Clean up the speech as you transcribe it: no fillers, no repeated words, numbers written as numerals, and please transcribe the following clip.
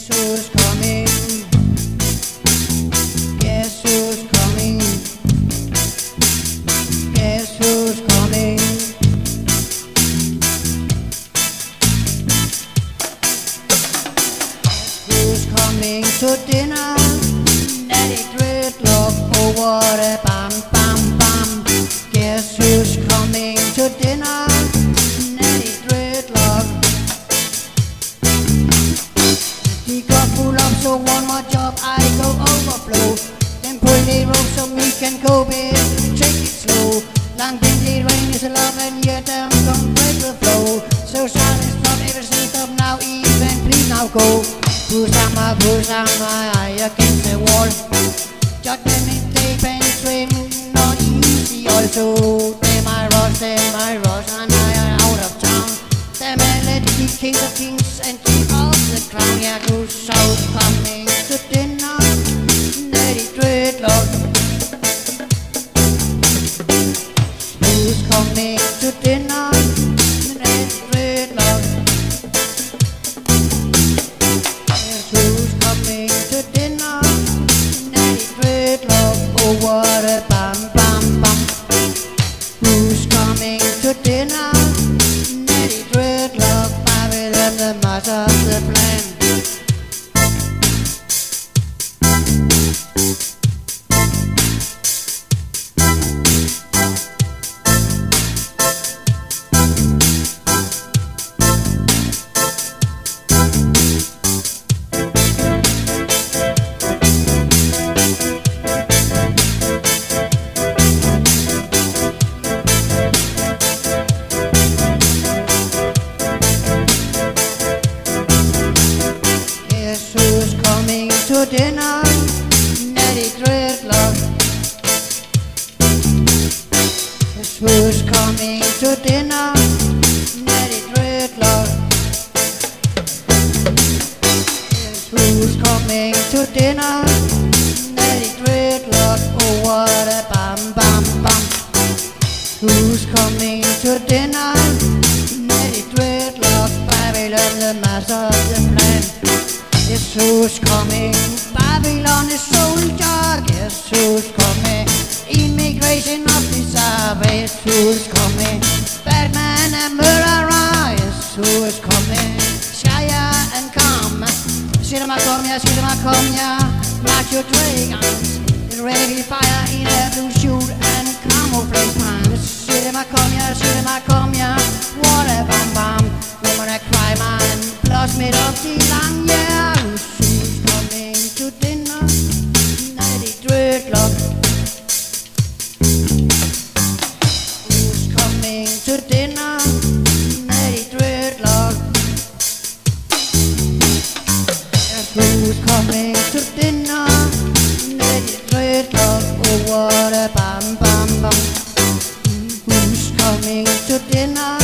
Guess who's coming? Guess who's coming? Guess who's coming? Guess who's coming to dinner? Daddy Dreadlock, oh what a bam bam bam. Guess who's coming to dinner? Daddy Dreadlock. He got full up, so one more job I go overflow. Then pull the rope so we can go big, take it slow. Long windy rain is a love and yet I'm gonna break the flow. So silence from everything stop now, even please now go. Push on my eye against the wall. Judgment is tape and swim, not easy also. Them I rush, and I am out of town. Them I let the king of kings and keep off the crown. Yeah, who's so coming to dinner? Daddy Dreadlock. Who's coming to dinner? Daddy Dreadlock. Yes, who's coming to dinner? Daddy Dreadlock. Oh, what a bam bam bam. Who's coming to dinner? Daddy Dreadlock. Babylon, the master of the plan. To dinner, Daddy Dreadlock. Guess who's coming to dinner? Daddy Dreadlock. Guess who's coming to dinner? Daddy Dreadlock. Oh what a bam bam bam. Who's coming to dinner? Daddy Dreadlock. Babylon, the master of the plan. Guess who's coming? Babylon is soldier. Guess who's coming? Immigration officer. Guess who's coming? Batman and murderer. Guess who's coming? Shire and come. Cinema come ya. March your dragons. It's ready to fire in a blue suit and camouflage pants. Cinema come ya. What a bam bam. Woman a cry man. Blood made of G-Lang, yeah. Who's coming to dinner? Daddy Dreadlock. Who's coming to dinner? Daddy Dreadlock. Yes, who's coming to dinner? Daddy Dreadlock. Oh, what a bam bam bam. Who's coming to dinner?